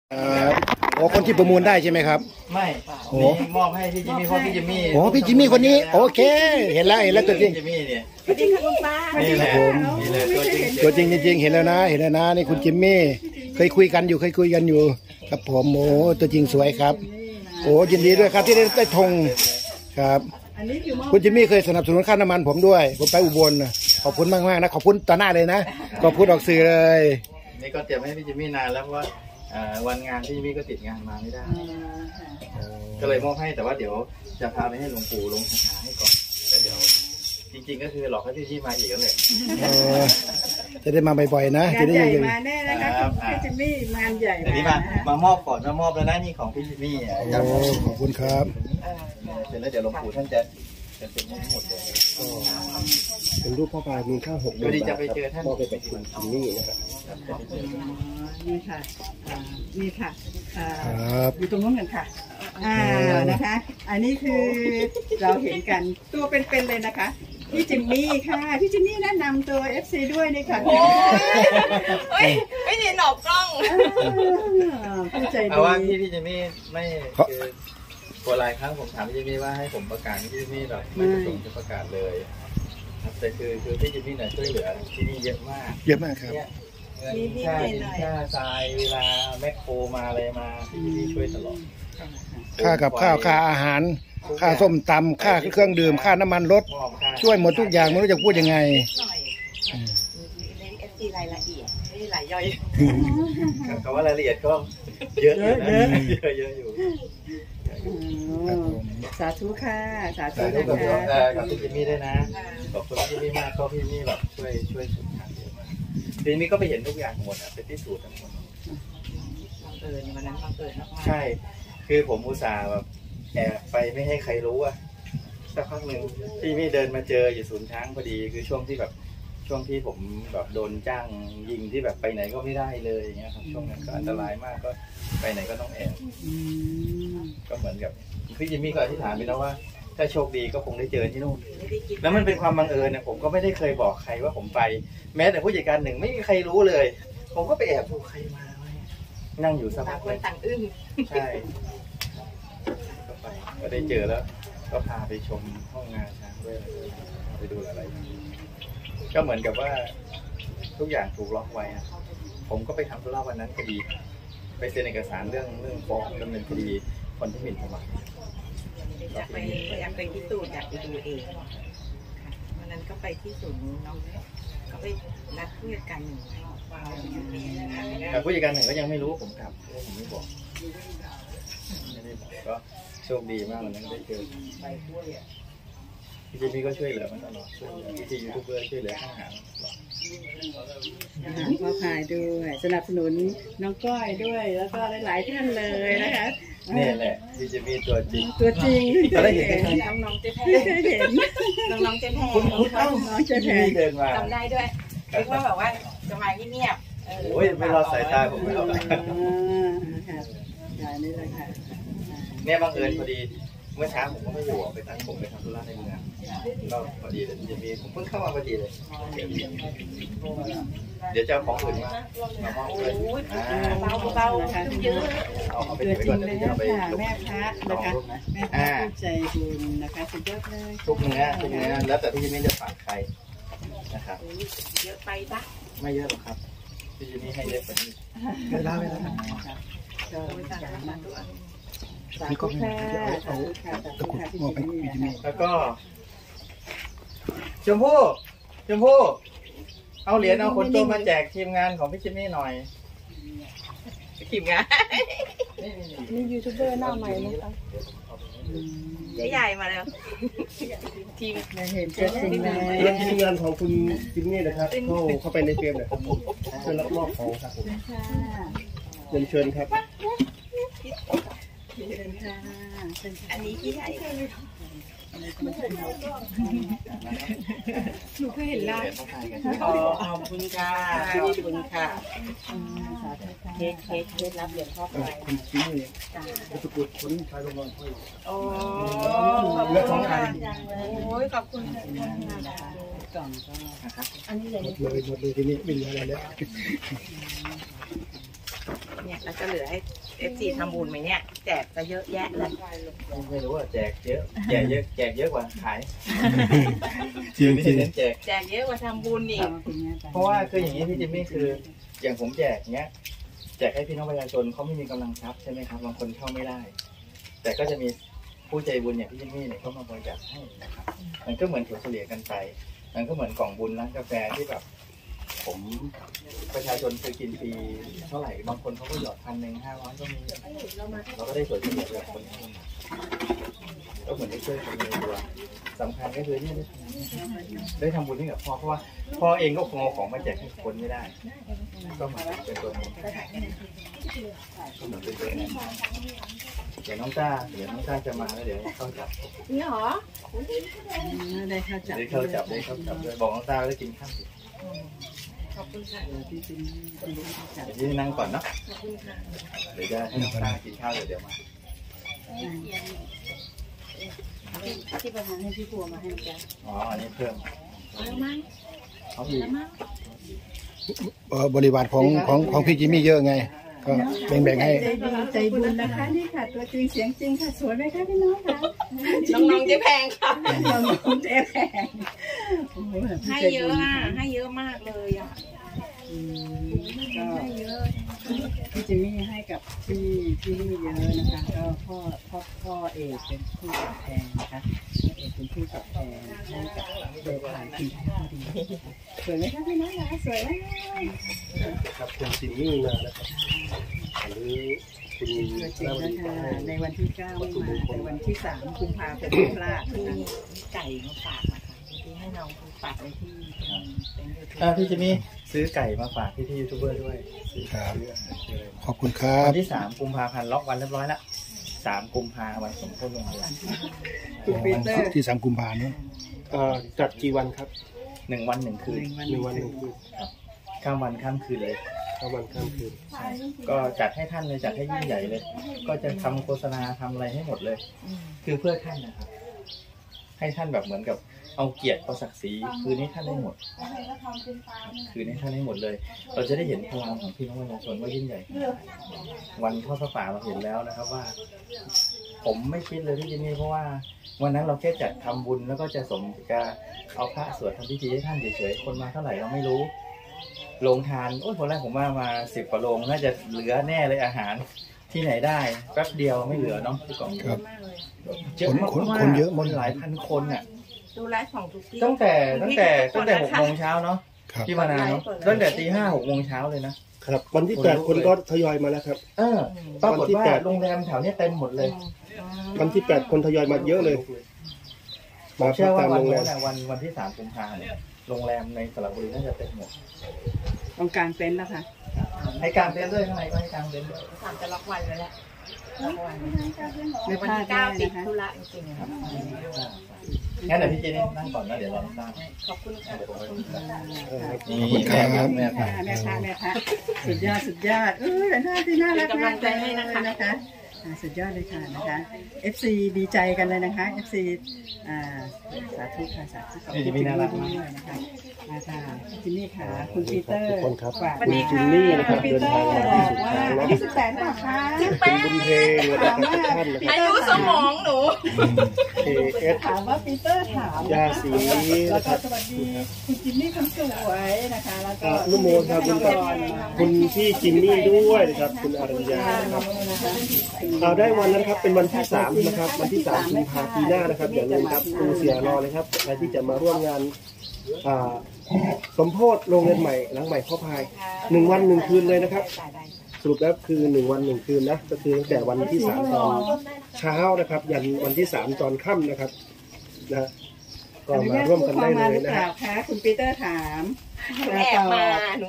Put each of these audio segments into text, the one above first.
โอ้คนที่ประมูลได้ใช่ไหมครับไม่โอ้มอบให้พี่จิมมี่เพราะพี่จิมมี่โอ้พี่จิมมี่คนนี้โอเคเห็นแล้วตัวจริงจิมมี่เนี่ยสวัสดีค่ะคุณป้านี่แหละนี่เลยตัวจริงจริงเห็นแล้วนะนี่คุณจิมมี่เคยคุยกันอยู่ครับผมโอ้ตัวจริงสวยครับโอ้ยินดีด้วยครับที่ได้ธงครับคุณจิมมี่เคยสนับสนุนค่าน้ำมันผมด้วยผมไปอุบลขอบคุณมากนะขอบคุณต่อหน้าเลยนะขอบคุณออกสื่อเลยนี่ก็เตรียมให้พี่จิมมี่นานแล้วว่าวันงานพี่จิมมี่ก็ติดงานมาไม่ได้ก็เลยมอบให้แต่ว่าเดี๋ยวจะพาไปให้หลวงปู่ลงคาถาให้ก่อนแล้วเดี๋ยวจริงๆก็คือหลอกให้พี่จิมมี่มาอีกแล้วเลยจะได้มาบ่อยๆนะงานใหญ่มาแน่นะคะพี่จิมมี่งานใหญ่อันนี้มามอบก่อนมอบแล้วนะนี่ของพี่จิมมี่ขอบคุณครับเสร็จแล้วเดี๋ยวหลวงปู่ท่านจะเป็นทั้งหมดเลยเป็นรูปพ่อพายมีค่า6 เดือนจะไปเจอท่านไปคุณจิมมี่นะครับนี่ค่ะอยู่ตรงนู้นกันค่ะนะคะอันนี้คือเราเห็นกันตัวเป็นๆเลยนะคะพี่จิมมี่ค่ะพี่จิมมี่แนะนำตัว FC ด้วยนี่ค่ะโอ้ยไม่ได้หนอกกล้องผู้ใจดีเอาว่าพี่จิมมี่ไม่คือตัวหลายครั้งผมถามพี่จิมมี่ว่าให้ผมประกาศพี่จิมมี่แบบไม่ประสงค์จะประกาศเลยแต่คือพี่จิมมี่เนี่ยช่วยเหลือที่นี่เยอะมากครับค่าทรายเวลาแมคโครมาอะไรมาพี่จิมมี่ช่วยตลอดค่ากับข้าวค่าอาหารค่าส้มตำค่าเครื่องดื่มค่าน้ำมันรถช่วยหมดทุกอย่างไม่รู้จะพูดยังไงรายละเอียดไม่ได้รายย่อยคำว่ารายละเอียดก็เยอะอยู่สาธุค่ะสาธุนะคะกับพี่จิมมี่ด้วยนะขอบคุณพี่จิมมี่มากก็พี่จิมมี่แบบช่วยสุดทางเยอะมากพี่จิมมี่ก็ไปเห็นทุกอย่างหมดเป็นที่สูตรทั้งหมดวันนั้นบังเอิญใช่คือผมอุตส่าห์แบบแอบไปไม่ให้ใครรู้สักพักหนึ่งพี่ไม่เดินมาเจออยู่ศูนย์ช้างพอดีคือช่วงที่ผมแบบโดนจ้างยิงที่แบบไปไหนก็ไม่ได้เลยอย่างเงี้ยครับช่วงนั้นก็อันตรายมากก็ไปไหนก็ต้องแอบก็เหมือนกับพี่จิมมี่ก็อธิษฐานไปแล้วว่าถ้าโชคดีก็คงได้เจอที่นู่นแล้วมันเป็นความบังเอิญเนี่ยผมก็ไม่ได้เคยบอกใครว่าผมไปแม้แต่ผู้จัดการหนึ่งไม่มีใครรู้เลยผมก็ไปแอบดูใครมานั่งอยู่สักพักต่างอึ้งใช่ก็ได้เจอแล้วก็พาไปชมห้องงานช้างด้วยไปดูอะไรก็เหมือนกับว่าทุกอย่างถูกล็อกไว้ผมก็ไปทำธุระวันนั้นคดีไปเซ็นเอกสารเรื่องฟ้องดำเนินคดีคนที่หมิ่นประมาทอยากไปที่สูตรอยากไปดูเองวันนั้นก็ไปที่ศูนย์น้องก็ไปนัดผู้จัดการหนึ่งแต่ผู้จัดการหนึ่งก็ยังไม่รู้ผมกลับผมไม่บอกก็โชคดีมากวันนั้นได้เจอพี่จิมมี่ก็ช่วยเหลือมันตลอดช่วยพี่ยูทูบเบอร์ช่วยเหลือข้างหางพ่อพายด้วยสนับสนุนน้องก้อยด้วยแล้วก็หลายๆท่านเลยนะคะนี่แหละพี่จิมมี่ตัวจริงก็ได้เห็นน้องเจ๊แพรเห็นน้องเจ๊แพรน้องเจ๊แพรเดินมาจำได้ด้วยคิดว่าแบบว่าจะมาเงียบโอ้ยไม่รอสายตาผมไม่รอนี่เลยค่ะเนี่ยบังเอิญพอดีเมื่อเช้าผมก็ไม่อยู่ไปตั้งผมไปทำธุระในเมืองก็พอดีเลยจะมีผมเพิ่งเข้ามาพอดีเลยเดี๋ยวจะของอื่นมามอบเลยเบาเยอะเอาไปจริงเลยค่ะแม่ค้านะคะแม่ค้าใจบุญนะคะสุดยอดเลยทุกเนื้อแล้วแต่พี่จะไม่เลือกฝากใครนะครับเยอะไปปะไม่เยอะหรอกครับพี่จะนี่ให้เยอะกว่านี้ไม่ได้นี่ก็แล้วก็ชมพู่เอาเหรียญเอาคนโตมาแจกทีมงานของพี่จิมมี่หน่อยทีมงานนี่ยูทูบเบอร์หน้าใหม่นะคะใหญ่มาแล้วทีมเห็นเจอทีมงานของคุณจิมมี่นะครับเข้าไปในเฟซเลยครับเชิญรับมอบของครับผมเชิญครับอันนี้ที่ไหนหนูเคยเห็นแล้วขอบคุณค่ะเค้กรับเหรียญพ่อไปคุณจิมมี่ประกวดคนชายโรงงานโอ้เลือกของใครโอ้ยขอบคุณกล่องก็อันนี้ใหญ่หมดเลยที่นี่ไม่เหลืออะไรแล้วเนี่ยแล้วจะเหลือให้ FC ทำบุญไหมเนี่ยแจกจะเยอะแยะเลยไม่รู้ว่าแจกเยอะแจกเยอะกว่าขายจริงไม่จริงเน้นแจกแจกเยอะกว่าทำบุญอีกเพราะว่าคืออย่างนี้พี่จิมมี่คืออย่างผมแจกเนี้ยแจกให้พี่น้องประชาชนเขาไม่มีกำลังทรัพย์ใช่ไหมครับบางคนเข้าไม่ได้ แต่ก็จะมีผู้ใจบุญอย่างพี่จิมมี่เนี่ยเขามาบริจาคให้นะครับมันก็เหมือนถั่วเฉลี่ยกันไปมันก็เหมือนกล่องบุญร้านกาแฟที่แบบผมประชาชนเคยกินฟรีเท่าไหร่บางคนเขาก็หยอด1,100 500ก็มีเราก็ได้ถั่วเฉลี่ยแบบคนเข้ามาก็เหมือนได้ช่วยคนในตัวสำคัญก็คือเนี่ยได้ทำบุญให้กับพ่อเพราะว่าพ่อเองก็คงเอาของมาแจกให้คนไม่ได้ก็เหมือนเป็นตัวบุญก็เหมือนเป็นตัวแทนเดี๋ยวน้องต้าจะมาแล้วเดี๋ยวเข้าจับนี่หรอได้ข้าวจับได้เข้าจับด้วยบอกน้องต้าได้กินข้าวขอบคุณค่ะที่เป็นข้าวจับเดี๋ยวที่นั่งก่อนเนาะขอบคุณค่ะเดี๋ยวจะให้น้องต้ากินข้าวเดี๋ยวมาที่ประธานให้พี่ครัวมาให้จ้ะอ๋ออันนี้เพิ่มแล้วมั้งเขาอีกแล้วมั้งบริวารของพี่จิมมี่เยอะไง ก็แบ่งให้ใจบุญนะคะนี่ค่ะตัวจริงเสียงจริงค่ะสวยไหมคะพี่น้องคะน้องๆเจ๊แพงค่ะน้องเจ๊แพงให้เยอะอ่ะให้เยอะมากเลยอ่ะก็พี่จิมมี่ให้กับพี่นี่เยอะนะคะก็พ่อเอกเป็นผู้ตอบแทนนะคะเอกเป็นผู้ตอบแทนให้กับโดยผ่านคุณพอดีสวยไหมคะพี่น้องคะสวยไหมครับคุณจิมมี่มานะครับอันนี้คุณตัวจริงนะคะในวันที่9ไม่มาแต่วันที่3กุมภาพันธ์ไม่พลาดมีนะคะไก่มาฝากนะคะที่ให้น้องฝากไว้ที่เป็นยูทูบพี่จิมมี่ซื้อไก่มาฝากพี่ยูทูบเบอร์ด้วยครับซื้ออาหารซื้ออะไรขอบคุณครับวันที่3 กุมภาพันธ์ล็อกวันเรียบร้อยละ3 กุมภาพันธ์วันสมโภชโรงเรียนคุณปีเตอร์ที่3 กุมภาพันธ์เนอะจัดกี่วันครับ 1 วัน 1 คืน 1 วัน 1 คืนข้ามวันข้ามคืนเลยข้ามวันข้ามคืนก็จัดให้ท่านเลยจัดให้ยิ่งใหญ่เลย ก็จะทำโฆษณาทำอะไรให้หมดเลย คือเพื่อท่านนะครับ ให้ท่านแบบเหมือนกับเอาเกียรติเอาศักดิ์ศรีคืนนี้ท่านได้หมดคืนนี้ท่านได้หมดเลย เราจะได้เห็นพลังของพี่น้องประชาชนว่ายิ่งใหญ่ขนาดไหนวันทอดพระป่าเราเห็นแล้วนะครับว่า ผมไม่คิดเลยที่จะนี่เพราะว่าวันนั้นเราแค่จัดทำบุญแล้วก็จะสมกับเอาพระสวดทำพิธีให้ท่านเฉยๆคนมาเท่าไหร่เราไม่รู้โรงทานโอ้ยคนแรกผมมา10 กว่าโรงน่าจะเหลือแน่เลยอาหารที่ไหนได้แป๊บเดียวไม่เหลือเนาะพี่กองครับมากเลยเยอะมากคนเยอะคนหลายพันคนอ่ะดูไลฟ์ของทุกที่ตั้งแต่6 โมงเช้าเนาะครับที่มานาเนาะตั้งแต่ตี 5 6 โมงเช้าเลยนะครับวันที่ 8 คนก็ทยอยมาแล้วครับปรากฏว่าวันที่8 โรงแรมแถวเนี้ยเต็มหมดเลยวันที่ 8 คนทยอยมาเยอะเลยผมเชื่อว่าตามวันโรงแรนู้มนน่ะวันที่3 กุมภาพันธ์เนี่ยโรงแรมในสระบุรีน่าจะเต็มหมดต้องการเต็นท์แล้วค่ะให้กางเต็นท์ด้วยข้างในก็ให้กางเต็นท์ด้วยสามจะล็อกวันไว้แล้วล็อกวันไม่พวันลาดที่แน่ 9ติดนะคะธุระจริงๆครับงั้นเดี๋ยวพี่เจนี่นั่งก่อนนะเดี๋ยวเราสร้างขอบคุณค่ะนี่ขอบคุณครับแม่ครับแม่พระสุดยอดหน้าที่น่ารักเป็นกำลังใจให้นะคะนะคะสุดยอดเลยค่ะนะคะ FC ดีใจกันเลยนะคะ FC สาธุค่ะสาธุขอบคุณจิมมี่ด้วยนะคะมาค่ะจิมมี่ค่ะคุณปีเตอร์ทุกคนครับฝากคุณจิมมี่นะครับณปีเดินเตอทางร์มาบที่อกสุดว่าทางแล้ว 28ป่ะคะคุณบุญเพลงและทุกท่านนะคอารับยุสมองหนู KS ถามว่าปีเตอร์ถามยาสีแล้วนะคก็รับสวัสดีคุณจิมมี่คนสวยนะคะแล้วก็อนุโมทนาบุญกับคุณพี่จิมมี่ด้วยนะครับคุณอรัญญานะครับได้วันนั้นครับเป็นวันที่3นะครับวันที่3 กุมภาพันธ์ปีหน้านะครับอย่าลืมครับตูเสียรอเลยครับใครที่จะมาร่วมงานสมโภชโรงเรียนใหม่หลังใหม่พ่อพาย1 วัน 1 คืนเลยนะครับ สรุปแล้วคือ1 วัน 1 คืนนะก็คือตั้งแต่วันที่3ตอนเช้านะครับยันวันที่3ตอนค่ำนะครับนะก็มาร่วมกันได้เลยนะคครัรับ บคะคุณปีเตอร์ถามหนูแอบมา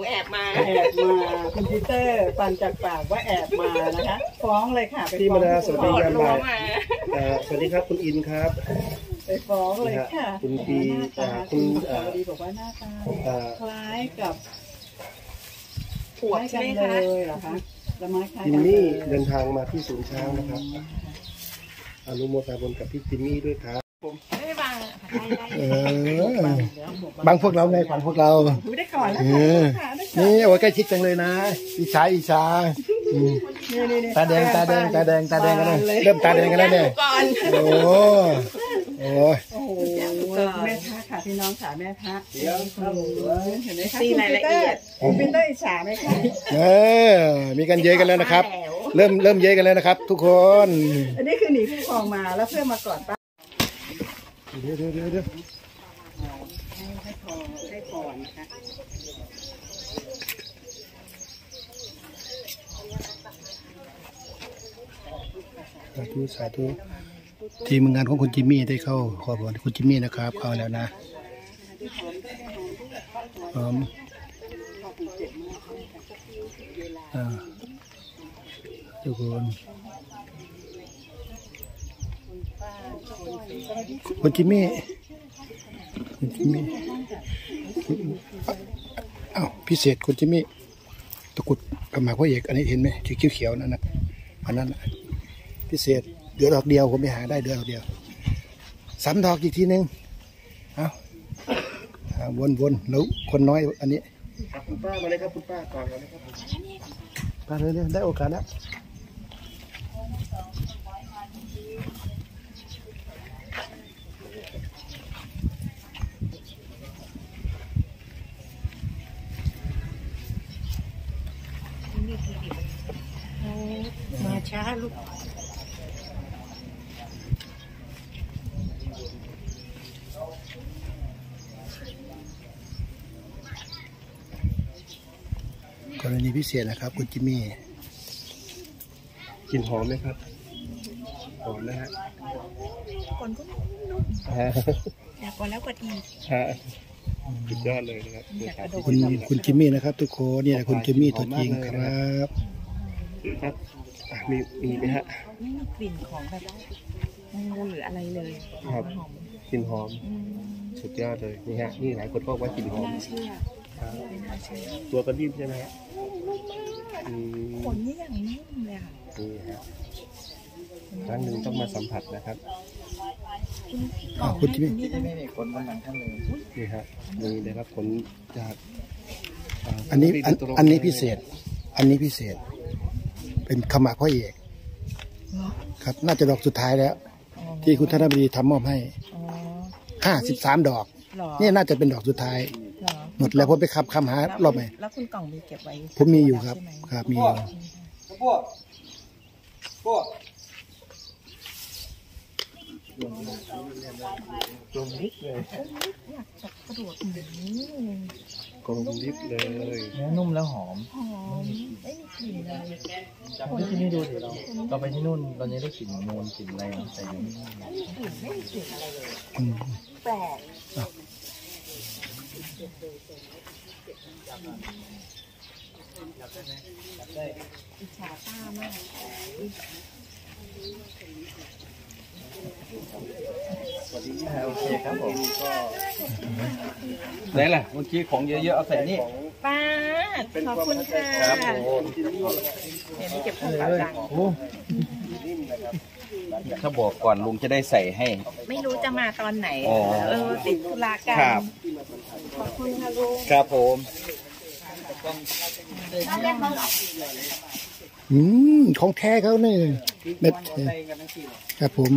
คุณปีเตอร์ฟันจากปากว่าแอบมานะคะฟ้องเลยค่ะไปพี่ฟ้มาองดาสวัสดียามบ่ายมาสวัสดีครับคุณอินครับไปฟ้องเลยค่ะคุณปีคุคุณสวัสดีบอกว่าหน้าตาคล้ายกับขวบใช่ไหมเลคะยเหรอคะละไม้คล้ายจิกัมนมี่เดินทางมาที่ศูนย์ช้างนะครับอนุโมทนาบุญกับพี่จิมมี่ด้วยครับไม่ได้บางได้บางพวกเราไงฝันพวกเราดูได้ก่อนแล้วเอค่ะอนี่โอ้ยใกล้ชิดจังเลยนะอิจฉาตาแดงกันแล้วเริ่มตาแดงกันแล้วเนี่ยโอ้โหแม่พระค่ะพี่น้องค่ะแม่พระเห็นไหมคะตีรายละเอียดคุณปีเตอร์อิจฉาไหมคะมีกันเยอะกันแล้วนะครับ เริ่มเยอะกันแล้วนะครับ ทุกคนอันนี้คือหนีผู้ปกครองมาแล้วเพื่อมากอดป้าเดี๋ยวให้พรนะคะสาธุทีมงานของคุณจิมมี่ได้เข้าขอพรคุณจิมมี่นะครับเข้าแล้วนะพร้อมทุกคนคุณจิมมี่อ้าวพิเศษคุณจิมมี่ตะกุดกระหมากพระเอกอันนี้เห็นไหมเขียวๆนั่นนะอันนั้นพิเศษเดือดอกเดียวผมไปหาได้เดือดอกเดียว3 ดอกอีกทีนึงเอาวนแล้วคนน้อยอันนี้คุณป้ามาเลยครับคุณป้าก่อนเลยครับป้าเลยได้โอกาสแล้วมาช้าลูกกรณีพิเศษนะครับคุณจิมมี่กลิ่นหอมไหมครับหอมนะฮะคนก็อยากกดแล้วกดอีกสุดยอดเลยนะครับคุณจิมมี่นะครับทุกคนเนี่ยคุณจิมมี่ตัวจริงครับครับมีไหมฮะไม่มีกลิ่นของแบบงูหรืออะไรเลยครับหอมกลิ่นหอมสุดยอดเลยนี่ฮะนี่หลายคนบอกว่ากลิ่นหอมน่าเชื่อตัวกระดิ่งใช่ไหมฮะขนนี่อย่างนิ่มเลยค่ะนี่ฮะครั้งหนึ่งต้องมาสัมผัสนะครับคุณจิมมี่นี่คนกำลังท่านเลยนี่ฮะนี่ได้รับผลจากอันนี้พิเศษ อันนี้พิเศษ เป็นขมักพ่อเอกครับน่าจะดอกสุดท้ายแล้ว ที่คุณธนบดีทำมอบให้53 ดอกหรอนี่น่าจะเป็นดอกสุดท้ายหรอหมดแล้วผมไปขับคำหารอบไหนแล้วคุณกล่องมีเก็บไว้ผมมีอยู่ครับ ครับมีอยู่กลมลิบเลยอยากจับกระโดดกลมลิบเลยเนื้อนุ่มแล้วหอมหอมไม่มีกลิ่นเลยที่นี่ดูสิเราไปที่นู่นตอนนี้ได้กลิ่นนูนกลิ่นอะไรแต่ยังไม่กลิ่นไม่มีกลิ่นอะไรเลยอืมแปลกอิจฉาป้ามากโอเคครับผมไหนล่ะเมื่อกี้ของเยอะๆเอาใส่นี่ป้าขอบคุณค่ะครับผมเดี๋ยวนี้เก็บของเก่าจังโอ้ถ้าบอกก่อนลุงจะได้ใส่ให้ไม่รู้จะมาตอนไหนอ๋อติดธุระกันครับขอบคุณค่ะลุงครับผมของแท้เขาเนี่ยเม็ดครับผม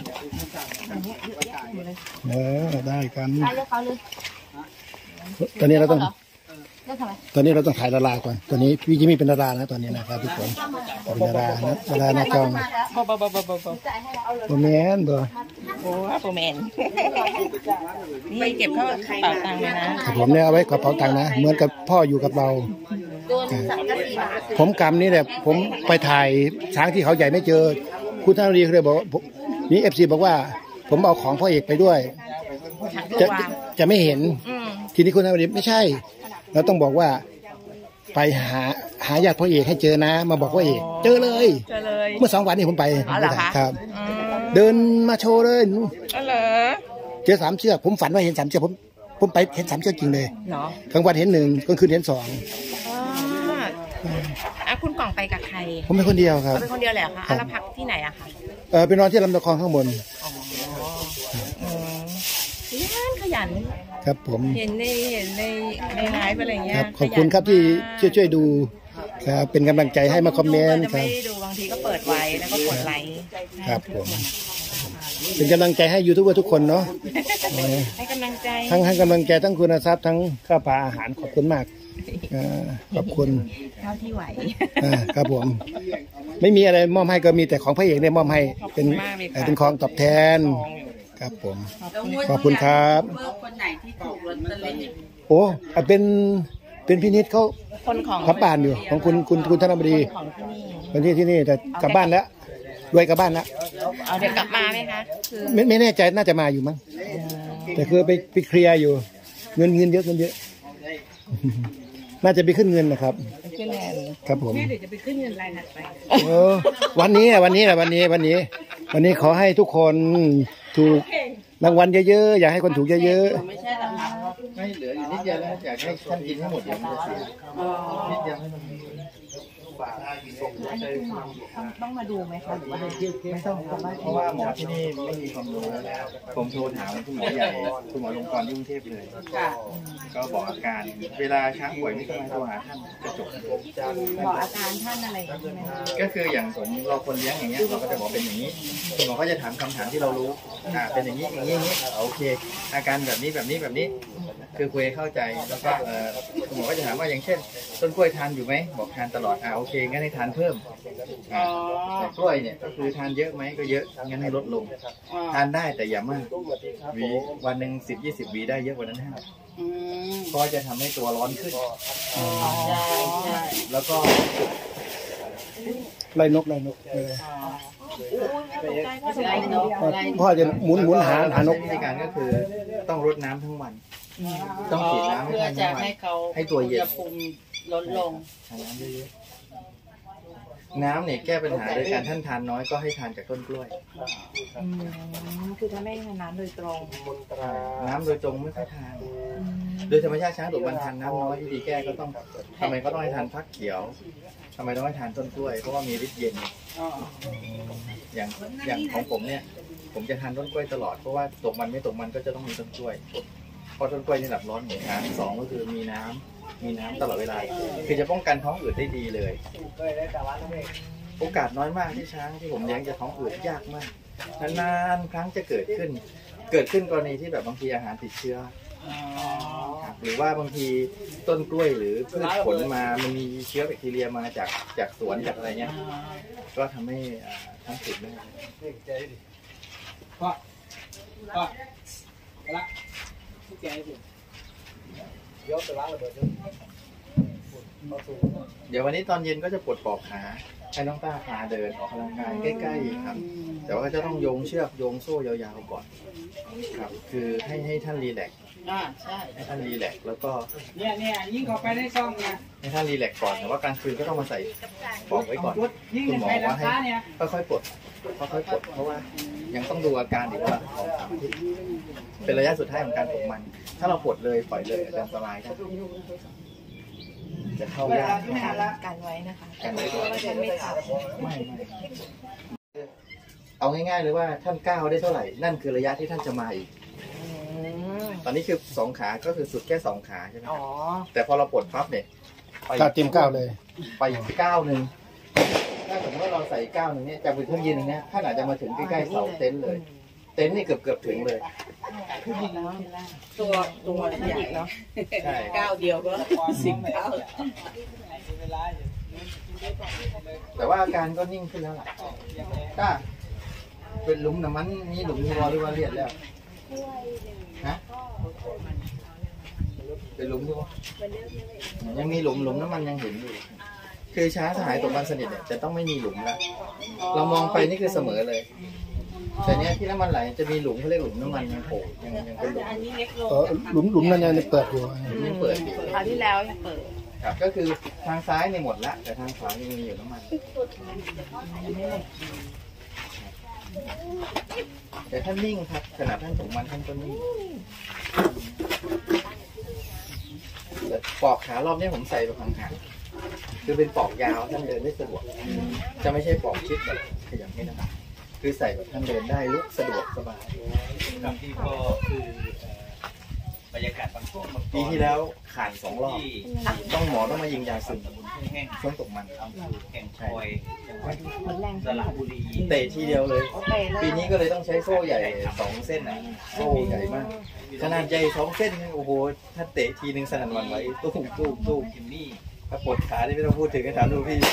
ได้กันตอนนี้เราต้องถ่ายดาราก่อนตอนนี้พี่จิมมี่เป็นดารานะตอนนี้นะครับทุกคนเป็นดารานะดาราหน้าจอโบแมนบ่โอ้โปรแมนนี่เก็บเข้ากระเป๋าตังค์เลยนะผมเนี่ยเอาไว้กระเป๋าตังค์นะเหมือนกับพ่ออยู่กับเราผมกำนี่แหละผมไปถ่ายช้างที่เขาใหญ่ไม่เจอคุณธนดีเขาเลยบอกนี่FCบอกว่าผมเอาของพ่อเอกไปด้วยจะไม่เห็นทีนี้คุณธนดีไม่ใช่เราต้องบอกว่าไปหาญาติพ่อเอกให้เจอนะมาบอกพ่อเอกเจอเลยเมื่อ2 วันนี้ผมไปครับเดินมาโชว์เลยเจอ3 เชือกผมฝันว่าเห็น3 เชือกผมไปเห็น3 เชือกจริงเลยกลางวันเห็น1กลางคืนเห็น2 คุณกล่องไปกับใครผมเป็นคนเดียวครับเป็นคนเดียวแหละคะแล้วพักที่ไหนอะคะไปนอนที่ลำตะคองข้างบนขยันครับผมเห็นในไลฟ์อะไรเงี้ยขอบคุณครับที่ช่วยดูครับเป็นกำลังใจให้มาคอมเมนต์จะครัไม่บดูบางทีก็เปิดไว้แล้วก็กดไลค์ครับผมเป็นกำลังใจให้ยูทูบเบอร์ทุกคนเนาะให้กำลังใจทั้งให้กำลังใจทั้งคุณทรัพย์ทั้งค่าปลาอาหารขอบคุณมากขอบคุณเท่าที่ไหวครับผมไม่มีอะไรมอบให้ก็มีแต่ของพระเอกเนี่ยมอบให้เป็นขอบคุณมากเลยค่ะเป็นของตอบแทนครับผมขอบคุณครับคนไหนที่ถูกลอตเตอรี่โอ้เป็นพินิจเขาคนของขับบ้านอยู่ของคุณธนบดีของที่นี่คนที่นี่แต่กลับบ้านแล้วรวยกลับบ้านแล้วเอาเดี๋ยวกลับมาไหมคะคือไม่แน่ใจน่าจะมาอยู่มั้งแต่คือไปเคลียร์อยู่เงินเยอะเงินเยอะ น่าจะไปขึ้นเงินนะครับขึ้นเงินครับผมเดี๋ยวจะไปขึ้นเงินรายถัดไปโอ้วันนี้ขอให้ทุกคนถูกรางวัลเยอะๆอยากให้คนถูกเยอะไม่ใช่หรอกคะไม่เหลืออยู่นิดเดียวแล้วอยากให้ท่านกินให้หมดเดี๋ยวมันจะเสียนิดเดียวให้มันต้องมาดูไหมคะหรือว่าไม่ต้องเพราะว่าเพราะว่าหมอที่นี่ไม่มีความรู้แล้วผมโทรถามคุณหมอใหญ่คุณหมอลงกรณ์ที่กรุงเทพเลยก็บอกอาการเวลาช้างป่วยไม่ต้องโทรหาท่านจะจบบอกอาการท่านอะไรใช่ไหมคะก็คืออย่างสมเราคนเลี้ยงอย่างเงี้ยเราก็จะบอกเป็นอย่างนี้คุณหมอก็จะถามคำถามที่เรารู้เป็นอย่างนี้โอเค อาการแบบนี้คือคุยเข้าใจแล้วก็คุณหมอก็จะถามว่าอย่างเช่นต้นกล้วยทานอยู่ไหมบอกทานตลอดโอเคงั้นให้ทานเพิ่มแต่กล้วยเนี่ยก็คือทานเยอะไหมก็เยอะงั้นให้ลดลงทานได้แต่อย่ามากหวีวันหนึ่ง10-20 หวีได้เยอะกว่านั้นเพราะจะทำให้ตัวร้อนขึ้นแล้วก็ๆไล่นกพ่อจะหมุนหานกวิธีการก็คือต้องรดน้ำทั้งวัน ต้องฉีดน้ำให้ท่านทั้งวันให้ตัวเย็นลดลงน้ำเนี่ยแก้ปัญหาโดยการท่านทานน้อยก็ให้ทานจากต้นกล้วยคือถ้าไม่ทานน้ำโดยตรงน้ำโดยตรงไม่ค่อยทาน โดยธรรมชาติช้างดุมันทานน้ำน้อยวิธีแก้ก็ต้องทำไมก็ต้องให้ทานฟักเขียวทำไมต้องให้ทานต้นกล้วยเพราะว่ามีฤทธิ์เย็นอย่างของผมเนี่ยผมจะทานต้นกล้วยตลอดเพราะว่าตกมันไม่ตกมันก็จะต้องมีต้นกล้วยเพราะต้นกล้วยนี่หลับร้อนเหมือนกันสองก็คือมีน้ำตลอดเวลาคือจะป้องกันท้องอืดได้ดีเลยโอกาสน้อยมากที่ช้างที่ผมเลี้ยงจะท้องอืดยากมากนานๆครั้งจะเกิดขึ้นกรณีที่แบบบางทีอาหารติดเชื้อหรือว่าบางทีต้นกล้วยหรือพืชผลมามันมีเชื้อแบคทีเรียมาจากสวนจากอะไรเงี้ยก็ทำให้ท้องอืดได้เดี๋ยววันนี้ตอนเย็นก็จะปลดปลอกขาให้น้องต้าพาเดินออกกำลังกายใกล้ๆครับแต่ว่าก็จะต้องโยงเชือกโยงโซ่ยาวๆก่อนครับคือให้ท่านรีแลกซ์ให้ท่านรีแลกซ์แล้วก็เนี่ยยิ่งเข้าไปในซองนะให้ท่านรีแลกซ์ก่อนแต่ว่ากลางคืนก็ต้องมาใส่ปลอกไว้ก่อนคุณหมอว่าให้ค่อยๆปลดเพราะว่ายังต้องดูอาการอีกว่า2-3 อาทิตย์เป็นระยะสุดท้ายของการปลดมันถ้าเราปลดเลยปล่อยเลยอาจจะอันตรายได้จะเข้ายากกันไว้นะคะกันไว้เพราะว่าฉันไม่ทำไม่เอาง่ายๆเลยว่าท่านก้าวได้เท่าไหร่นั่นคือระยะที่ท่านจะมาอีกตอนนี้คือ2 ขาก็คือสุดแค่2 ขาใช่ไหมแต่พอเราปลดปั๊บเนี่ยไปก้าวเต็มก้าวเลยไป9 นึงถ้าสมมติว่าเราใส่9 นึงเนี่ยจากบนเครื่องยืนตรงนี้ท่านอาจจะมาถึงใกล้ๆเสาเต็นท์เลยเต็นท์นี่เกือบถึงเลยตัวใหญ่เนาะใช่ก้าวเดียวก็10 ก้าวแต่ว่าอาการก็นิ่งขึ้นแล้วล่ะถ้าเป็นหลุมน้ำมันนี่หลุมรอหรือว่าเลียดแล้วฮะเป็นหลุมด้วยยังมีหลุมน้ำมันยังเห็นอยู่คือช้าสหายตกมันสนิทเนี่ยจะต้องไม่มีหลุมละเรามองไปนี่คือเสมอเลยแต่เนี้ยที่น้ำมันไหลจะมีหลุมเขาเรียกหลุมน้ำมันยังโผล่ยังเป็นหลุมหลุมนั้นยังเปิดอยู่ยังเปิดอยู่คราวที่แล้วยังเปิดครับก็คือทางซ้ายเนี่ยหมดละแต่ทางขวายังมีอยู่น้ำมันแต่ท่านนิ่งครับขณะท่านตกมันท่านก็นิ่งแต่ปอกขารอบนี้ผมใส่แบบห่างๆคือเป็นปอกยาวท่านเดินได้สะดวกจะไม่ใช่ปอกชิดแบบขยับไม่ได้คือใส่แบบท่านเดินได้ลุกสะดวกสบายที่ก็คือไปบรรยากาศบางช่วงบางตอนปีที่แล้วขาด2 รอบต้องหมอต้องมายิงยาซึมตำบลทุ่งแห้งช่วงตกมันอำเภอแก่งคอยจังหวัดสระบุรีเตะทีเดียวเลย ปีนี้ก็เลยต้องใช้โซ่ใหญ่2 เส้นอ่ะโซ่ใหญ่มากขนาดใหญ่2 เส้นโอ้โหถ้าเตะทีนึงสนั่นหวั่นไหวตู้จิมมี่ถ้าปวดขาที่ไม่ต้องพูดถึงกันถามดูพี่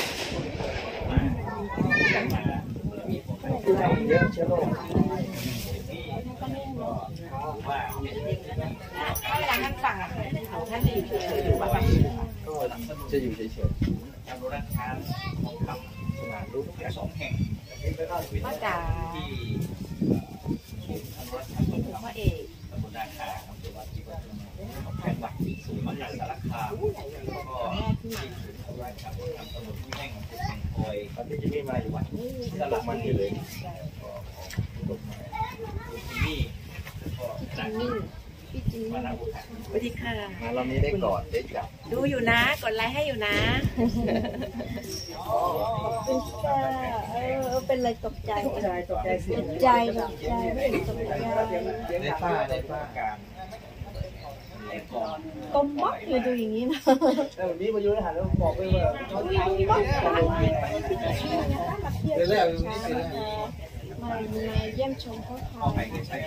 เยอะเชื้อโรคว่าเวลาท่านฟังอะท่านอยู่เฉยๆหรือว่าก็จะอยู่เฉยอนุรักษ์ช้างทองคำๆสนามลูก 2 แห่งพ่อจ๋าที่อนุรักษ์ช้างทองคำพ่อเอกตำบลนาคาอำเภอวัดที่วัดจังหวัดศูนย์มหาสารคามแล้วก็ที่ศูนย์อนุรักษ์ช้างทองคำตำบลทุ่งแห้งอำเภอแก่งคอยตอนที่จิมมี่มาอยู่วันสลับมันอยู่เลยจิมมี่ก็จากมานาบุตรสวัสดีค่ะมาเรานี้ได้กอดได้จับดูอยู่นะ กดไลค์ให้อยู่นะเป็นอะไรตกใจตกใจตกใจเสียงตกใจไม่เห็นตกใจได้ป้าการแหลกก่อนก้มบ๊อกเลยดูอย่างนี้นะแต่วันนี้มาอยู่ในหันแล้วบอกไปว่าก้มบ๊อกมาเยี่ยมชมพ่อเขาไปก็ใช้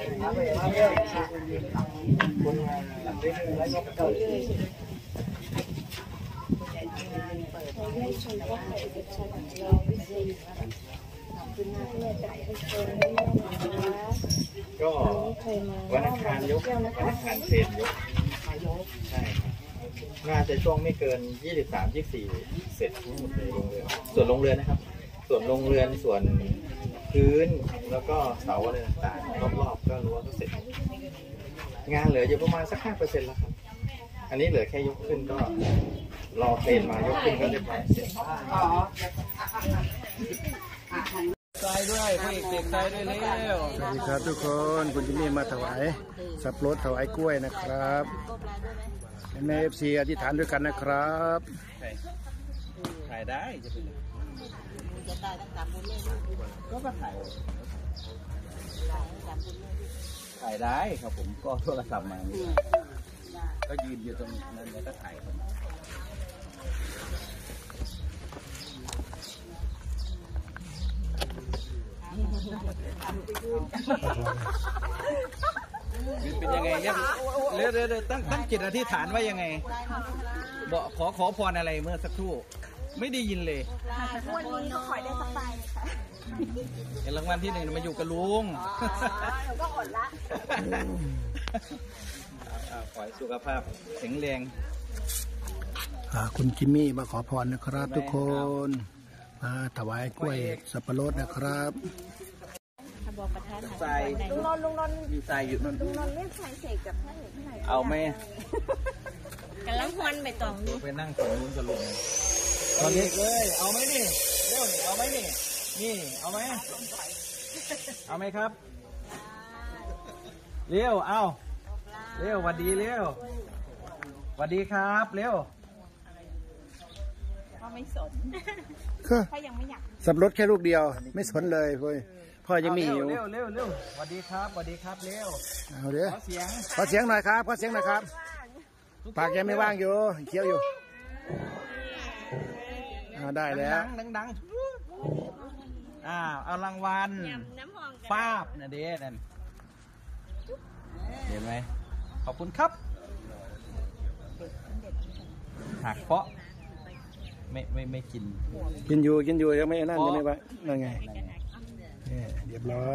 เยี่ยมชมพ่อเขาเอกชัยของเราพิเศษคุณน้าแม่จะให้เชิญแม่นะคะก็เคยมาวันอังคารยกวันอังคารเซนยกใช่ครับน่าจะช่วงไม่เกิน 23-24 เสร็จทั้งหมดเลยโรงเรือนส่วนโรงเรือนนะครับ ส่วนโรงเรือนส่วนพื้นแล้วก็เสาอะไรต่างๆรอบๆก็รั้วก็เสร็จ งานเหลืออยู่ประมาณสัก 5% แล้วครับ อันนี้เหลือแค่ยกขึ้นก็รอเทรนมายกขึ้นก็เรียบร้อยเสร็จใจด้วยพระเอกเด็กใจด้วยเร็วสวัสดีครับทุกคนคุณจิมมี่มาถวายสับปะรดถวายกล้วยนะครับแม่เอฟซีอธิษฐานด้วยกันนะครับถ่ายได้จะเป็นถ่ายได้ครับผมก็โทรศัพท์มาก็ยืนอยู่ตรงนั้นแล้วก็ถ่ายผมเป็นยังไงเนี่ยเร็วตั้งจิตอธิษฐานว่ายังไงบอกขอพรอะไรเมื่อสักครู่ไม่ได้ยินเลยวันนี้ก็ขอได้สบายค่ะเห็นรางวัลที่ 1มาอยู่กับลุงก็อดละขอให้สุขภาพแข็งแรงคุณจิมมี่มาขอพรนะครับ ทุกคนมาถวายกล้วยสับปะรดนะครับบอกประธานทรายลุงนนท์มีทรายอยู่นั่นลุงนนท์เรียกชายเสกกับท่านหนึ่งเท่าไหร่เอาไหมกันลังฮวนไปต่องนี้ไปนั่งฝั่งนู้นกับลุงตอนนี้เลยเอาไหมนี่เร็วนี่เอาไหมนี่นี่เอาไหมเอาไหมครับเร็วเอาเร็วหวัดดีเร็วหวัดดีครับเร็วพ่อไม่สนก็พ่อยังไม่อยากสับปะรดแค่ลูกเดียว ไม่สนเลยพ่อยังไม่หิวเร็วหวัดดีครับหวัดดีครับเร็วเอาเดี๋ยวขอเสียงขอเสียงหน่อยครับขอเสียงหน่อยครับปากยังไม่ว่างอยู่เคี้ยวอยู่ได้แล้วดังเอารางวัลป้าบนะเด้นั่นเห็นไหมขอบคุณครับหักเพาะไม่กินกินอยู่ยังไม่นั่นยังไม่ว่านั่นไงเนี่ยเรียบร้อย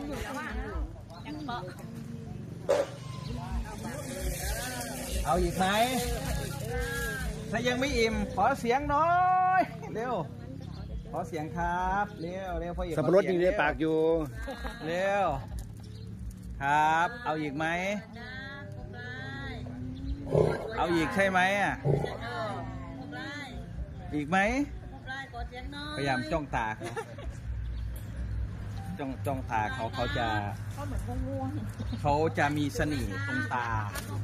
เอาอีกไหมถ้ายังไม่อิ่มขอเสียงหน้อย เร็ว ขอเสียงครับเร็วพ่อเอกสับปะรดยังอยู่ในปากอยู่เร็วครับ เอาอีกไหมเอาอีกใช่ไหมอ่ะอีกไหมพยายามจ้องตาเขาจ้องตาเขาจะเขาจะมีเสน่ห์ตรงตา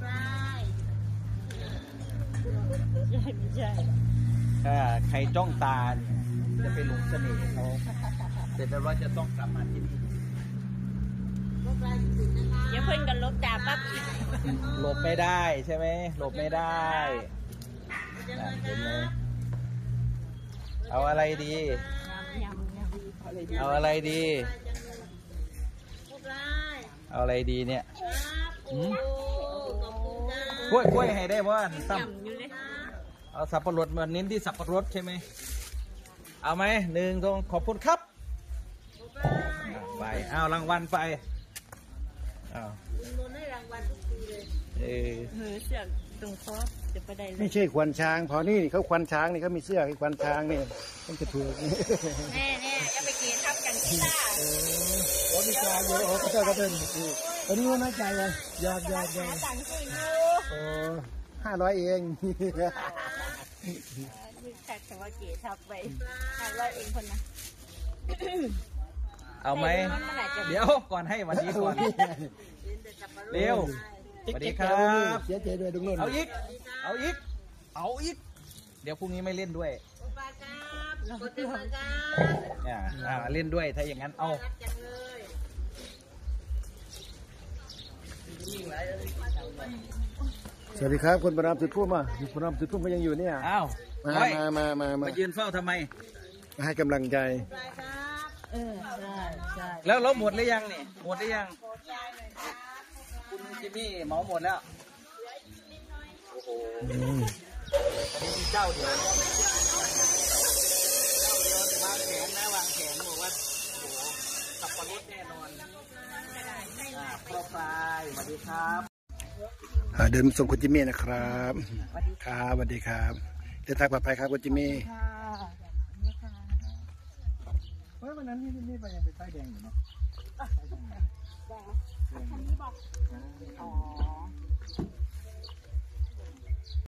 ถ้าใครจ้องตาเนี่ยจะไปหลงเสน่ห์เขาเสร็จแล้วเราจะต้องกลับมาที่นี่เดี๋ยวเพื่อนกันลบจ่าปั๊บหลบไม่ได้ใช่ไหมหลบไม่ได้นั่นเห็นไหมเอาอะไรดี เอาอะไรดีเอาอะไรดีเนี่ยกล้วยให้ได้ว่าตั้มเอาสับปะรดมาเน้นที่สับปะรดใช่ไหมเอาไหมหนึ่งตรงขอบคุณครับไปเอารางวัลไปเอาได้รางวัลทุกปีเลยเสื้อตรงคอจะไปได้ไม่ใช่ควันช้างพอนี่เขาควันช้างนี่เขามีเสื้อให้ควันช้างนี่ต้องจะถูกแน่อย่าไปกินทับกันที่ล่าโอ้มีปลาเยอะโอ้ก็เป็นตอนนี้ว่าน่าใจเลยยอดต่างจริงโอ้500เองนี่แท็กแต่ว่าเก๋ทับไป500เองคนนะเอาไหมเดี๋ยวก่อนให้วันนี้ก่อนเร็วสวัสดีครับเสียใจด้วยดุงนุ่นเอาอีกเดี๋ยวพรุ่งนี้ไม่เล่นด้วยเล่นด้วยถ้าอย่างนั้นเอาสวัสดีครับคุณประนามสุดพุ่มคุณประนามสุดพุ่มก็ยังอยู่เนี่ยอ้าวมายืนเฝ้าทำไมให้กำลังใจใช่แล้วหมดหรือยังเนี่ยหมดหรือยังคุณจิมมี่เหมาหมดแล้วโอ้โหมีเจ้าเดียววางแผนบอกว่าโอ้โหสับปะรดแน่นอนครอบครัวสวัสดีครับเดินส่งคุณจิมมี่นะครับครับสวัสดีครับเดินทางปลอดภัยครับคุณจิมมี่วันนั้นนี่ไปยังไปใต้แดงอยู่เนาะคันนี้บอกอ๋อ